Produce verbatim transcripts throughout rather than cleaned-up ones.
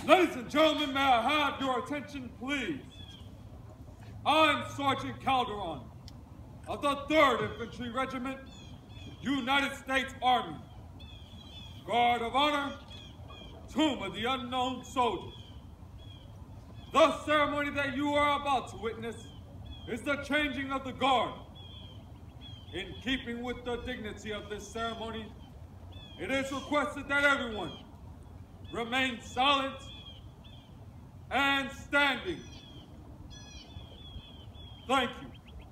Ladies and gentlemen, may I have your attention, please? I'm Sergeant Calderon of the third Infantry Regiment, United States Army. Guard of Honor, Tomb of the Unknown Soldier. The ceremony that you are about to witness is the changing of the guard. In keeping with the dignity of this ceremony, it is requested that everyone remain silent and standing. Thank you.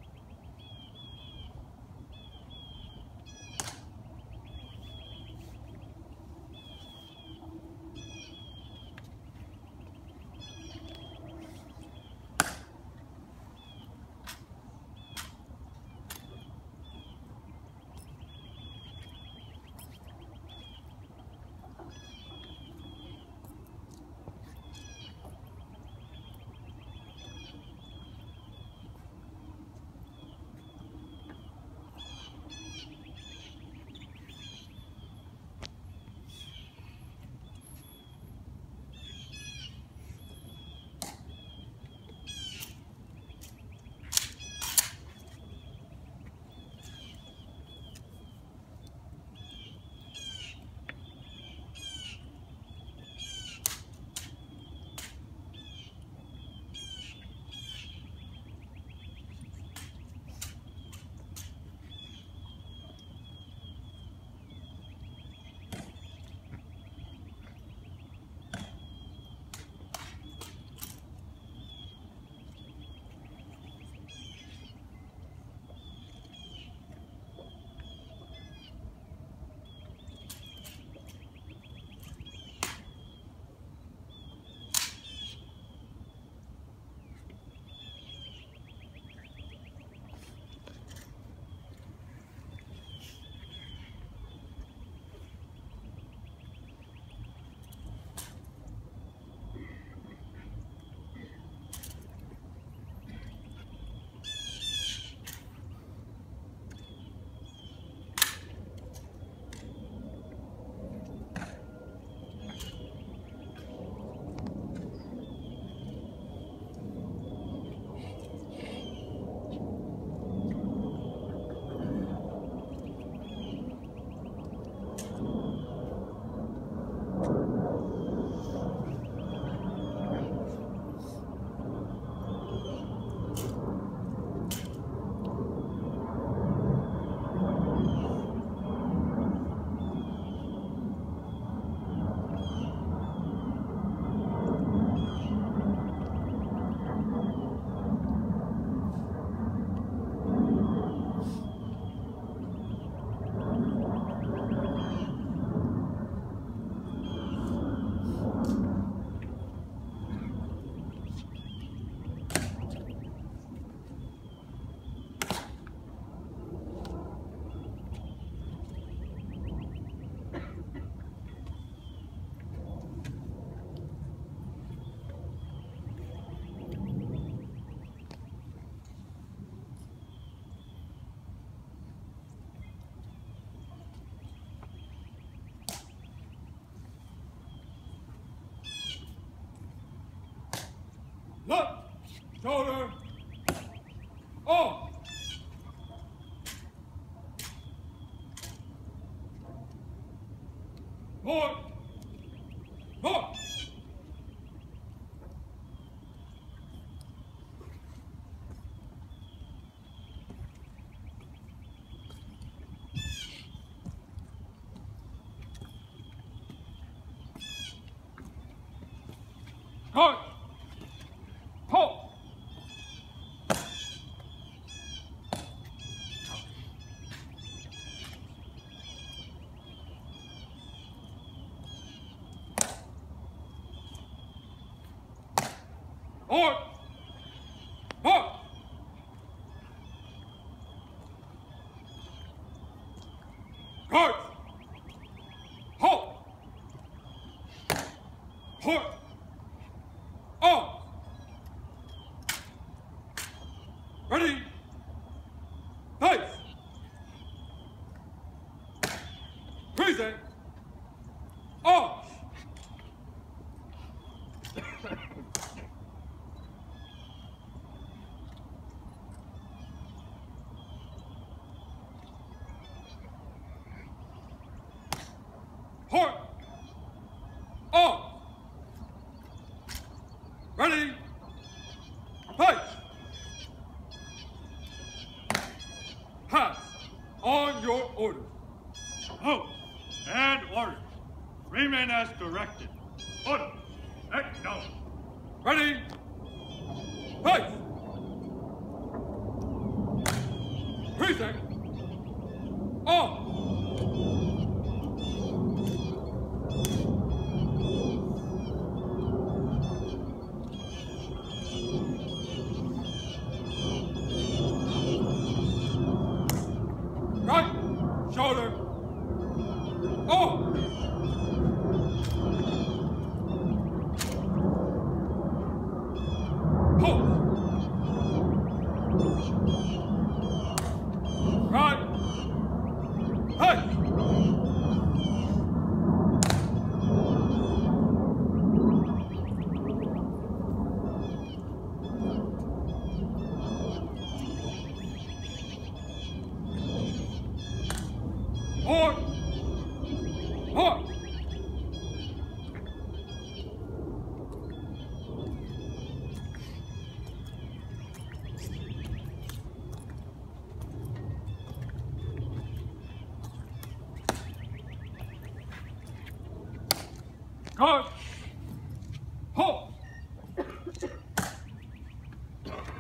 Left shoulder off. More. More. Guard. Halt. Or. March. Guard. Halt. Halt. Off. Ready. Face. Present. Off. Port. Arms. Ready. Fight. Pass. On your orders. Halt. And order. Remain as directed. Order. Let go. Ready. Fight. Present. On. Right shoulder. On. Pulse. Right. Hey. More. More. Guard. Halt.